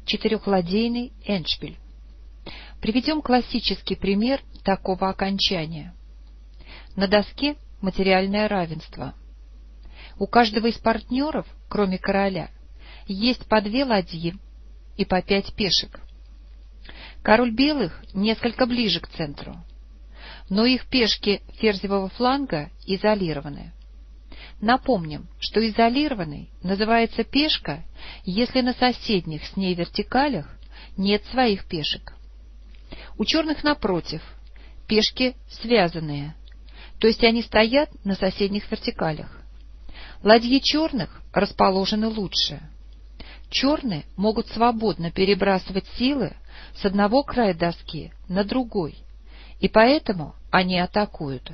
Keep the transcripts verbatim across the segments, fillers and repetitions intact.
четырехладейный эндшпиль. Приведем классический пример такого окончания. На доске материальное равенство. У каждого из партнеров, кроме короля, есть по две ладьи и по пять пешек. Король белых несколько ближе к центру, но их пешки ферзевого фланга изолированы. Напомним, что изолированной называется пешка, если на соседних с ней вертикалях нет своих пешек. У черных, напротив, пешки связанные, то есть они стоят на соседних вертикалях. Ладьи черных расположены лучше. Черные могут свободно перебрасывать силы с одного края доски на другой, и поэтому они атакуют.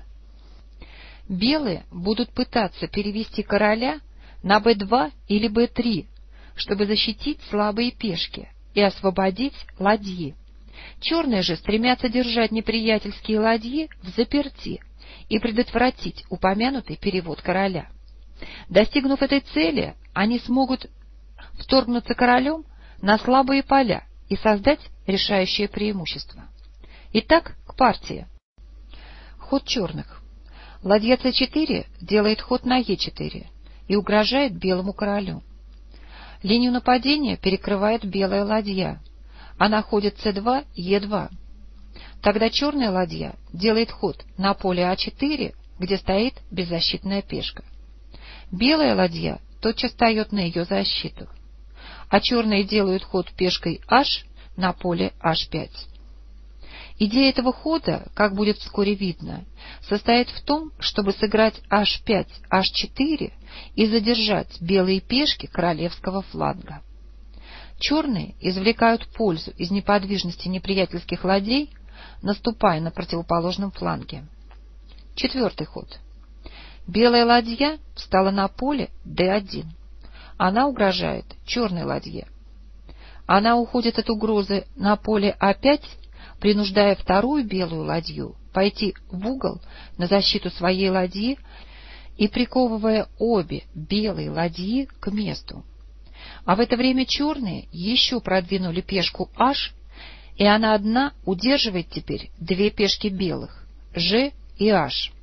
Белые будут пытаться перевести короля на бэ два или бэ три, чтобы защитить слабые пешки и освободить ладьи. Черные же стремятся держать неприятельские ладьи взаперти и предотвратить упомянутый перевод короля. Достигнув этой цели, они смогут вторгнуться королем на слабые поля и создать решающее преимущество. Итак, к партии. Ход черных. Ладья цэ четыре делает ход на е четыре и угрожает белому королю. Линию нападения перекрывает белая ладья. Она ходит цэ два, е два. Тогда черная ладья делает ход на поле а четыре, где стоит беззащитная пешка. Белая ладья тотчас встает на ее защиту, а черные делают ход пешкой h на поле аш пять. Идея этого хода, как будет вскоре видно, состоит в том, чтобы сыграть аш пять, аш четыре и задержать белые пешки королевского фланга. Черные извлекают пользу из неподвижности неприятельских ладей, наступая на противоположном фланге. Четвертый ход. Белая ладья встала на поле дэ один. Она угрожает черной ладье. Она уходит от угрозы на поле а пять, принуждая вторую белую ладью пойти в угол на защиту своей ладьи и приковывая обе белые ладьи к месту. А в это время черные еще продвинули пешку h, и она одна удерживает теперь две пешки белых ж и h.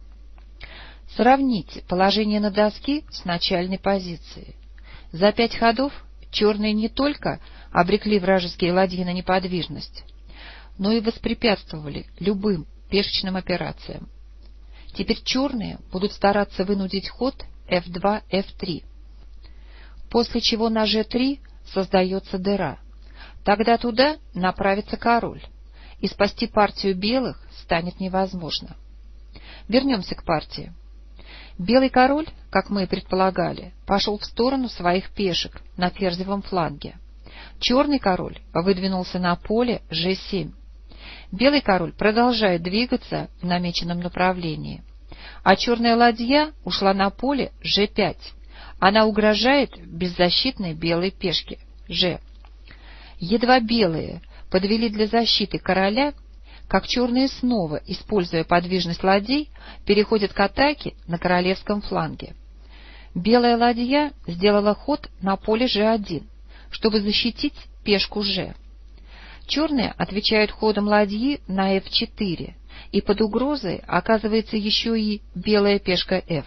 Сравните положение на доске с начальной позицией. За пять ходов черные не только обрекли вражеские ладьи на неподвижность, но и воспрепятствовали любым пешечным операциям. Теперь черные будут стараться вынудить ход эф два, эф три, после чего на же три создается дыра. Тогда туда направится король, и спасти партию белых станет невозможно. Вернемся к партии. Белый король, как мы и предполагали, пошел в сторону своих пешек на ферзевом фланге. Черный король выдвинулся на поле же семь. Белый король продолжает двигаться в намеченном направлении, а черная ладья ушла на поле же пять. Она угрожает беззащитной белой пешке ж. Едва белые подвели для защиты короля, как черные снова, используя подвижность ладей, переходят к атаке на королевском фланге. Белая ладья сделала ход на поле же один, чтобы защитить пешку ж. Черные отвечают ходом ладьи на эф четыре, и под угрозой оказывается еще и белая пешка f.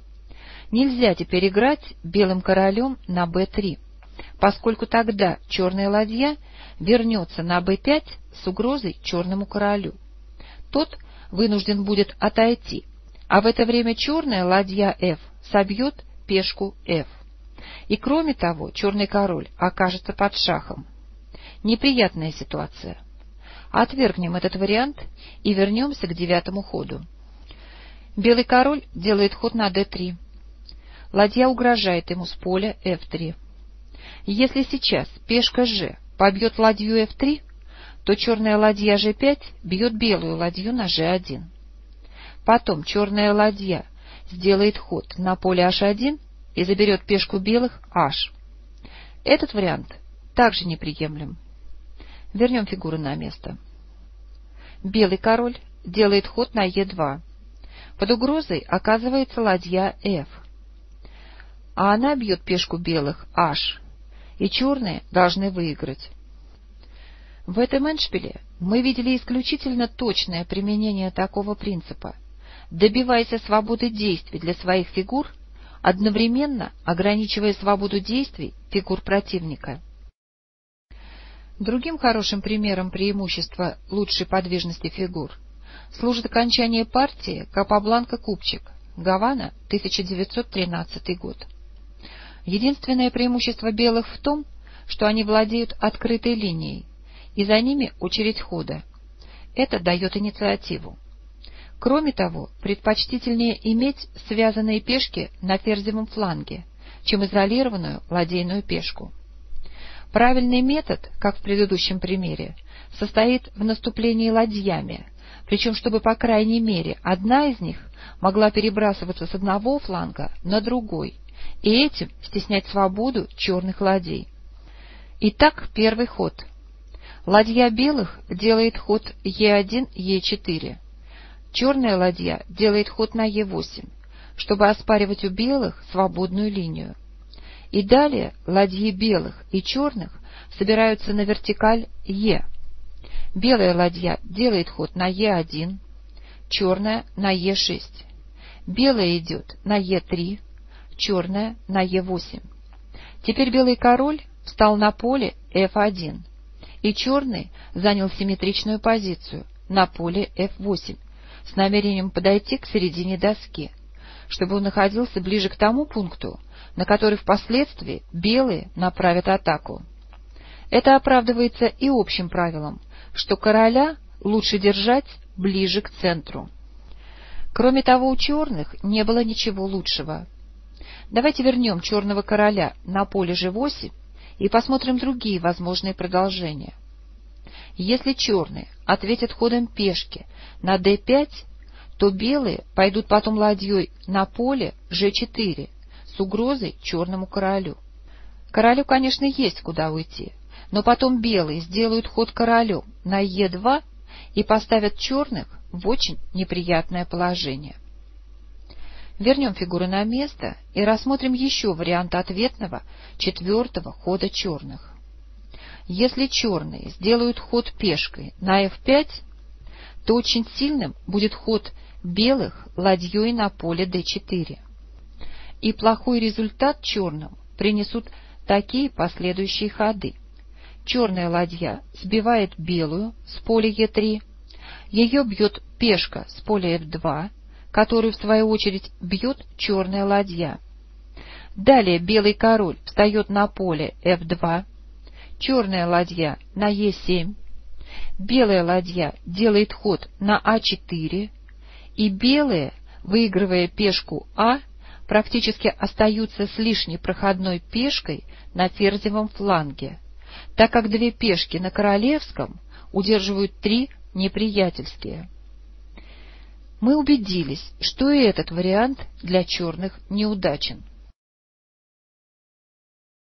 Нельзя теперь играть белым королем на бэ три, поскольку тогда черная ладья вернется на бэ пять с угрозой черному королю. Тот вынужден будет отойти, а в это время черная ладья f собьет пешку f. И кроме того, черный король окажется под шахом. Неприятная ситуация. Отвергнем этот вариант и вернемся к девятому ходу. Белый король делает ход на дэ три. Ладья угрожает ему с поля эф три. Если сейчас пешка ж побьет ладью эф три, то черная ладья же пять бьет белую ладью на же один. Потом черная ладья сделает ход на поле аш один и заберет пешку белых h. Этот вариант также неприемлем. Вернем фигуры на место. Белый король делает ход на е два. Под угрозой оказывается ладья f, а она бьет пешку белых h, и черные должны выиграть. В этом эндшпиле мы видели исключительно точное применение такого принципа: добивайся свободы действий для своих фигур, одновременно ограничивая свободу действий фигур противника. Другим хорошим примером преимущества лучшей подвижности фигур служит окончание партии Капабланка-Купчик, Гавана, тысяча девятьсот тринадцатый год. Единственное преимущество белых в том, что они владеют открытой линией, и за ними очередь хода. Это дает инициативу. Кроме того, предпочтительнее иметь связанные пешки на ферзевом фланге, чем изолированную ладейную пешку. Правильный метод, как в предыдущем примере, состоит в наступлении ладьями, причем чтобы по крайней мере одна из них могла перебрасываться с одного фланга на другой и этим стеснять свободу черных ладей. Итак, первый ход. Ладья белых делает ход е один, е четыре. Черная ладья делает ход на е восемь, чтобы оспаривать у белых свободную линию. И далее ладьи белых и черных собираются на вертикаль Е. Белая ладья делает ход на е один, черная на е шесть. Белая идет на е три, черная на е восемь. Теперь белый король встал на поле эф один, и черный занял симметричную позицию на поле эф восемь с намерением подойти к середине доски, чтобы он находился ближе к тому пункту, на который впоследствии белые направят атаку. Это оправдывается и общим правилом, что короля лучше держать ближе к центру. Кроме того, у черных не было ничего лучшего. Давайте вернем черного короля на поле же восемь и посмотрим другие возможные продолжения. Если черные ответят ходом пешки на дэ пять, то белые пойдут потом ладьей на поле же четыре с угрозой черному королю. Королю, конечно, есть куда уйти, но потом белые сделают ход королем на е два и поставят черных в очень неприятное положение. Вернем фигуры на место и рассмотрим еще вариант ответного четвертого хода черных. Если черные сделают ход пешкой на эф пять, то очень сильным будет ход белых ладьей на поле дэ четыре. И плохой результат черным принесут такие последующие ходы. Черная ладья сбивает белую с поля е три, ее бьет пешка с поля эф два, которую в свою очередь бьет черная ладья. Далее белый король встает на поле эф два, черная ладья на е семь, белая ладья делает ход на а четыре, и белые, выигрывая пешку а, практически остаются с лишней проходной пешкой на ферзевом фланге, так как две пешки на королевском удерживают три неприятельские. Мы убедились, что и этот вариант для черных неудачен.